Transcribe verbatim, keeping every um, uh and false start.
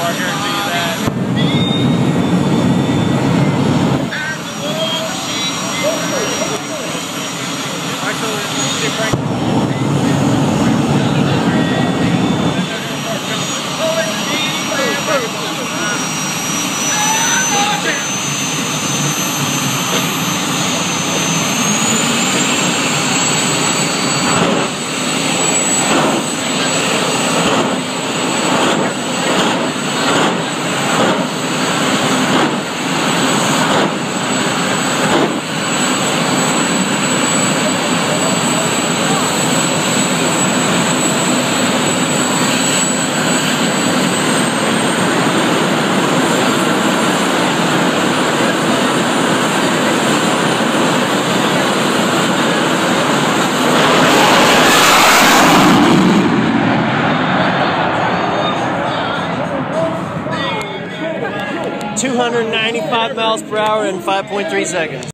I'll guarantee you that. Actually, see Frank. two hundred ninety-five miles per hour in five point three seconds.